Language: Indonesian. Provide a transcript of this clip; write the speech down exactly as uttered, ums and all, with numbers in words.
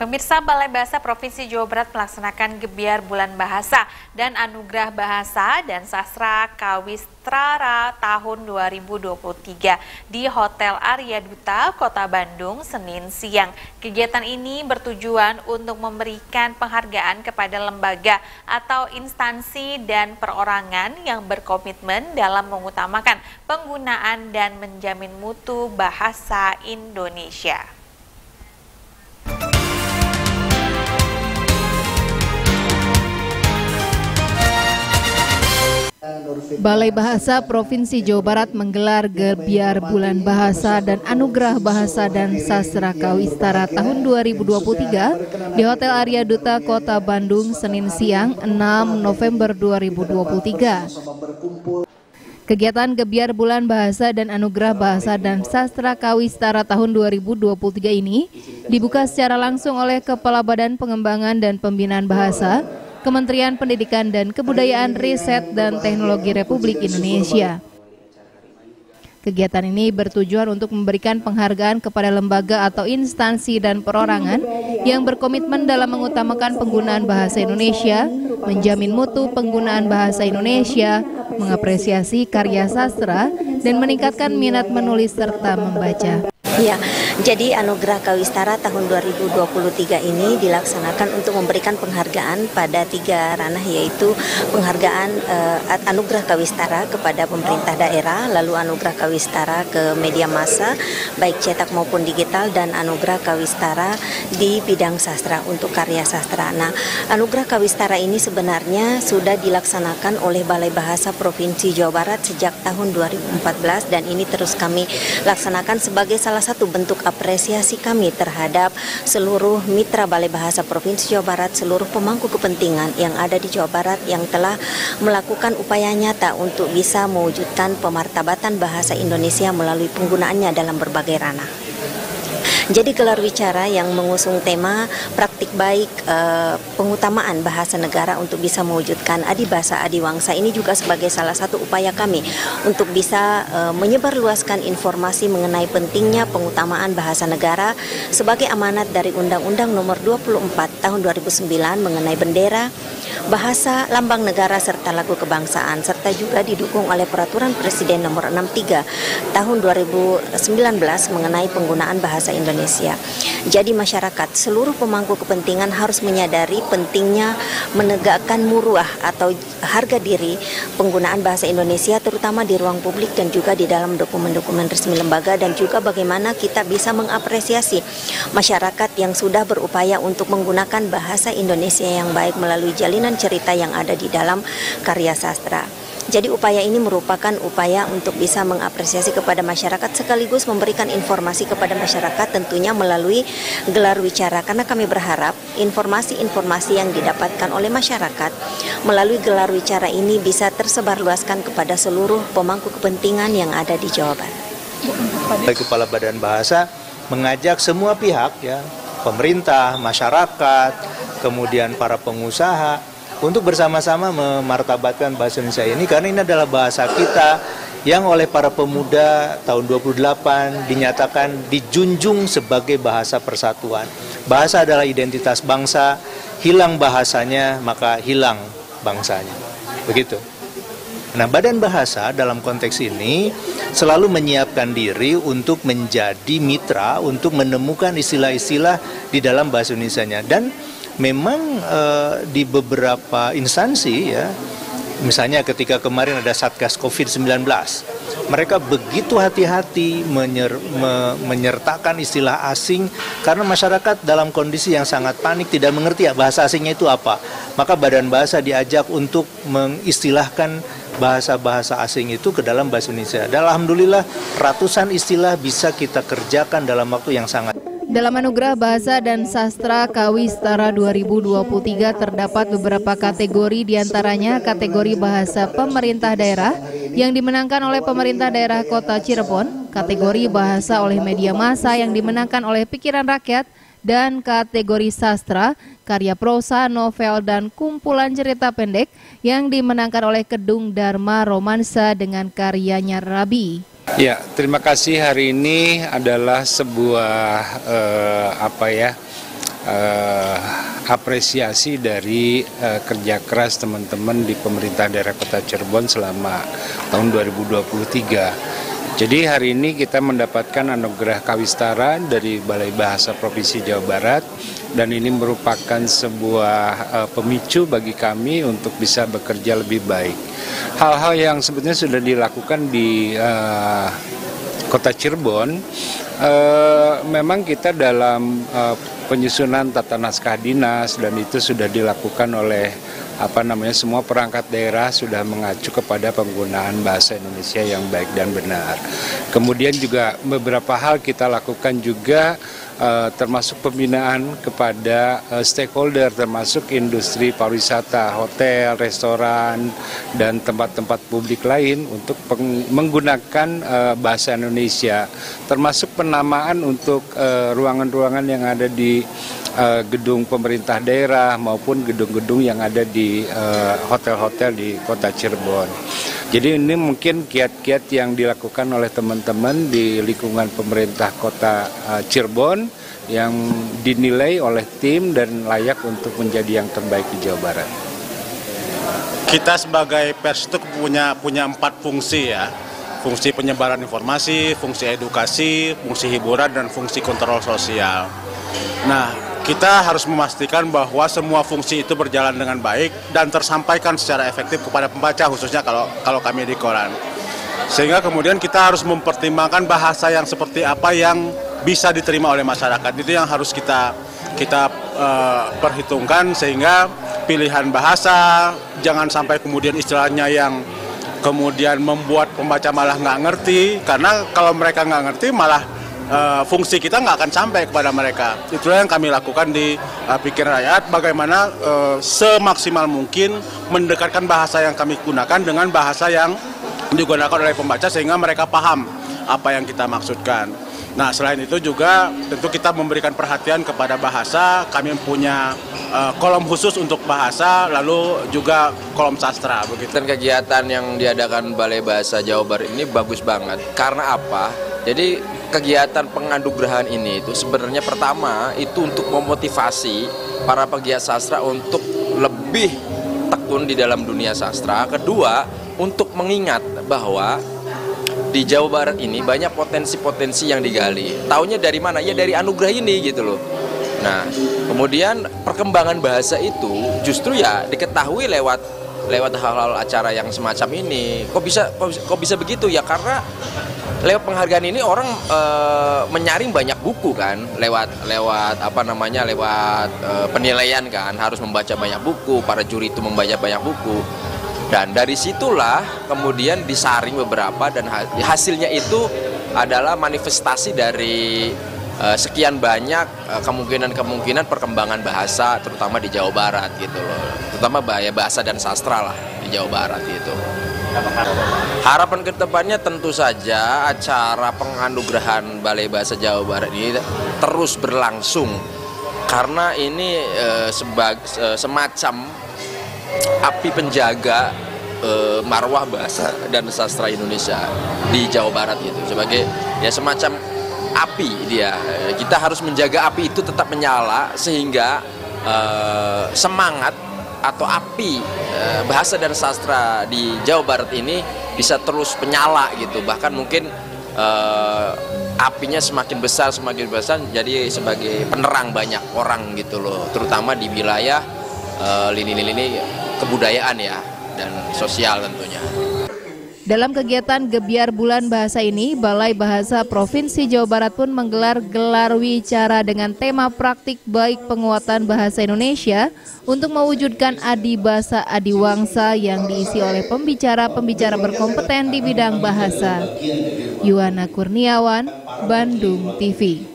Pemirsa, Balai Bahasa Provinsi Jawa Barat melaksanakan Gebiar Bulan Bahasa dan Anugerah Bahasa dan Sastra Kawistrara tahun dua ribu dua puluh tiga di Hotel Arya Duta, Kota Bandung, Senin siang. Kegiatan ini bertujuan untuk memberikan penghargaan kepada lembaga atau instansi dan perorangan yang berkomitmen dalam mengutamakan penggunaan dan menjamin mutu bahasa Indonesia. Balai Bahasa Provinsi Jawa Barat menggelar Gebiar Bulan Bahasa dan Anugerah Bahasa dan Sastra Kawistrara tahun dua ribu dua puluh tiga di Hotel Arya Duta, Kota Bandung, Senin siang enam November dua ribu dua puluh tiga. Kegiatan Gebiar Bulan Bahasa dan Anugerah Bahasa dan Sastra Kawistrara tahun dua ribu dua puluh tiga ini dibuka secara langsung oleh Kepala Badan Pengembangan dan Pembinaan Bahasa, Kementerian Pendidikan dan Kebudayaan, Riset dan Teknologi Republik Indonesia. Kegiatan ini bertujuan untuk memberikan penghargaan kepada lembaga atau instansi dan perorangan yang berkomitmen dalam mengutamakan penggunaan bahasa Indonesia, menjamin mutu penggunaan bahasa Indonesia, mengapresiasi karya sastra, dan meningkatkan minat menulis serta membaca. Ya, jadi Anugerah Kawistrara tahun dua ribu dua puluh tiga ini dilaksanakan untuk memberikan penghargaan pada tiga ranah, yaitu penghargaan uh, Anugerah Kawistrara kepada pemerintah daerah, lalu Anugerah Kawistrara ke media massa, baik cetak maupun digital, dan Anugerah Kawistrara di bidang sastra untuk karya sastra. Nah, Anugerah Kawistrara ini sebenarnya sudah dilaksanakan oleh Balai Bahasa Provinsi Jawa Barat sejak tahun dua ribu empat belas, dan ini terus kami laksanakan sebagai salah satu bentuk apresiasi kami terhadap seluruh mitra Balai Bahasa Provinsi Jawa Barat, seluruh pemangku kepentingan yang ada di Jawa Barat yang telah melakukan upaya nyata untuk bisa mewujudkan pemartabatan bahasa Indonesia melalui penggunaannya dalam berbagai ranah. Jadi gelar wicara yang mengusung tema praktik baik e, pengutamaan bahasa negara untuk bisa mewujudkan adibasa adiwangsa ini juga sebagai salah satu upaya kami untuk bisa e, menyebarluaskan informasi mengenai pentingnya pengutamaan bahasa negara sebagai amanat dari Undang-Undang Nomor dua puluh empat Tahun dua ribu sembilan mengenai bendera, bahasa, lambang negara, serta lagu kebangsaan, serta juga didukung oleh Peraturan Presiden Nomor enam puluh tiga Tahun dua ribu sembilan belas mengenai penggunaan bahasa Indonesia. Jadi masyarakat, seluruh pemangku kepentingan harus menyadari pentingnya menegakkan muruah atau harga diri penggunaan bahasa Indonesia, terutama di ruang publik dan juga di dalam dokumen-dokumen resmi lembaga, dan juga bagaimana kita bisa mengapresiasi masyarakat yang sudah berupaya untuk menggunakan bahasa Indonesia yang baik melalui jalinan cerita yang ada di dalam karya sastra. Jadi upaya ini merupakan upaya untuk bisa mengapresiasi kepada masyarakat sekaligus memberikan informasi kepada masyarakat tentunya melalui gelar wicara, karena kami berharap informasi-informasi yang didapatkan oleh masyarakat melalui gelar wicara ini bisa tersebarluaskan kepada seluruh pemangku kepentingan yang ada di Jawa Barat. Kepala Badan Bahasa mengajak semua pihak, ya, pemerintah, masyarakat, kemudian para pengusaha, untuk bersama-sama memartabatkan bahasa Indonesia ini, karena ini adalah bahasa kita yang oleh para pemuda tahun dua puluh delapan dinyatakan dijunjung sebagai bahasa persatuan. Bahasa adalah identitas bangsa, hilang bahasanya maka hilang bangsanya. Begitu. Nah, Badan Bahasa dalam konteks ini selalu menyiapkan diri untuk menjadi mitra untuk menemukan istilah-istilah di dalam bahasa Indonesianya. Dan memang eh, di beberapa instansi, ya, misalnya ketika kemarin ada Satgas covid sembilan belas, mereka begitu hati-hati menyer, me, menyertakan istilah asing karena masyarakat dalam kondisi yang sangat panik, tidak mengerti ya, bahasa asingnya itu apa. Maka Badan Bahasa diajak untuk mengistilahkan bahasa-bahasa asing itu ke dalam bahasa Indonesia. Dan alhamdulillah ratusan istilah bisa kita kerjakan dalam waktu yang sangat. Dalam Anugerah Bahasa dan Sastra Kawistrara dua ribu dua puluh tiga terdapat beberapa kategori, diantaranya kategori bahasa pemerintah daerah yang dimenangkan oleh pemerintah daerah Kota Cirebon, kategori bahasa oleh media massa yang dimenangkan oleh Pikiran Rakyat, dan kategori sastra, karya prosa, novel, dan kumpulan cerita pendek yang dimenangkan oleh Kedung Dharma Romansa dengan karyanya Rabi. Ya, terima kasih. Hari ini adalah sebuah eh, apa ya uh, apresiasi dari uh, kerja keras teman-teman di pemerintah daerah Kota Cirebon selama tahun dua ribu dua puluh tiga. Jadi hari ini kita mendapatkan anugerah Kawistara dari Balai Bahasa Provinsi Jawa Barat, dan ini merupakan sebuah uh, pemicu bagi kami untuk bisa bekerja lebih baik. Hal-hal yang sebetulnya sudah dilakukan di uh, Kota Cirebon, uh, memang kita dalam uh, penyusunan tata naskah dinas, dan itu sudah dilakukan oleh apa namanya semua perangkat daerah sudah mengacu kepada penggunaan bahasa Indonesia yang baik dan benar. Kemudian juga beberapa hal kita lakukan juga uh, termasuk pembinaan kepada uh, stakeholder, termasuk industri pariwisata, hotel, restoran, dan tempat-tempat publik lain untuk menggunakan uh, bahasa Indonesia, termasuk penamaan untuk ruangan-ruangan uh, yang ada di Uh, gedung pemerintah daerah maupun gedung-gedung yang ada di hotel-hotel uh, di Kota Cirebon. Jadi ini mungkin kiat-kiat yang dilakukan oleh teman-teman di lingkungan pemerintah Kota uh, Cirebon yang dinilai oleh tim dan layak untuk menjadi yang terbaik di Jawa Barat. Kita sebagai pers itu punya punya empat fungsi ya. Fungsi penyebaran informasi, fungsi edukasi, fungsi hiburan, dan fungsi kontrol sosial. Nah, kita harus memastikan bahwa semua fungsi itu berjalan dengan baik dan tersampaikan secara efektif kepada pembaca, khususnya kalau kalau kami di koran. Sehingga kemudian kita harus mempertimbangkan bahasa yang seperti apa yang bisa diterima oleh masyarakat. Itu yang harus kita kita uh, perhitungkan, sehingga pilihan bahasa jangan sampai kemudian istilahnya yang kemudian membuat pembaca malah nggak ngerti, karena kalau mereka nggak ngerti malah uh, fungsi kita nggak akan sampai kepada mereka. Itulah yang kami lakukan di uh, Pikir Rakyat, bagaimana uh, semaksimal mungkin mendekatkan bahasa yang kami gunakan dengan bahasa yang digunakan oleh pembaca sehingga mereka paham apa yang kita maksudkan. Nah, selain itu juga tentu kita memberikan perhatian kepada bahasa. Kami punya uh, kolom khusus untuk bahasa, lalu juga kolom sastra begitu. Dan kegiatan yang diadakan Balai Bahasa Jawa Barat ini bagus banget. Karena apa? Jadi kegiatan penganugerahan ini itu sebenarnya pertama itu untuk memotivasi para pegiat sastra untuk lebih tekun di dalam dunia sastra. Kedua, untuk mengingat bahwa di Jawa Barat ini banyak potensi-potensi yang digali. Taunya dari mana? Ya dari anugerah ini gitu loh. Nah, kemudian perkembangan bahasa itu justru ya diketahui lewat lewat hal-hal acara yang semacam ini. Kok bisa kok, kok bisa begitu ya? Karena lewat penghargaan ini orang e, menyaring banyak buku kan, lewat lewat apa namanya? lewat e, penilaian kan, harus membaca banyak buku, para juri itu membaca banyak buku. Dan dari situlah kemudian disaring beberapa, dan hasilnya itu adalah manifestasi dari uh, sekian banyak uh, kemungkinan-kemungkinan perkembangan bahasa, terutama di Jawa Barat gitu loh. Terutama bahaya bahasa dan sastra lah di Jawa Barat itu. Harapan kedepannya tentu saja acara penganugerahan Balai Bahasa Jawa Barat ini terus berlangsung, karena ini uh, sebag, uh, semacam api penjaga e, marwah bahasa dan sastra Indonesia di Jawa Barat gitu, sebagai ya semacam api dia. Kita harus menjaga api itu tetap menyala sehingga e, semangat atau api e, bahasa dan sastra di Jawa Barat ini bisa terus menyala gitu. Bahkan mungkin e, apinya semakin besar semakin besar jadi sebagai penerang banyak orang gitu loh, terutama di wilayah lini-lini kebudayaan ya dan sosial tentunya. Dalam kegiatan Gebiar Bulan Bahasa ini, Balai Bahasa Provinsi Jawa Barat pun menggelar gelar wicara dengan tema praktik baik penguatan bahasa Indonesia untuk mewujudkan adibasa adiwangsa yang diisi oleh pembicara-pembicara berkompeten di bidang bahasa. Yuwana Kurniawan, Bandung T V.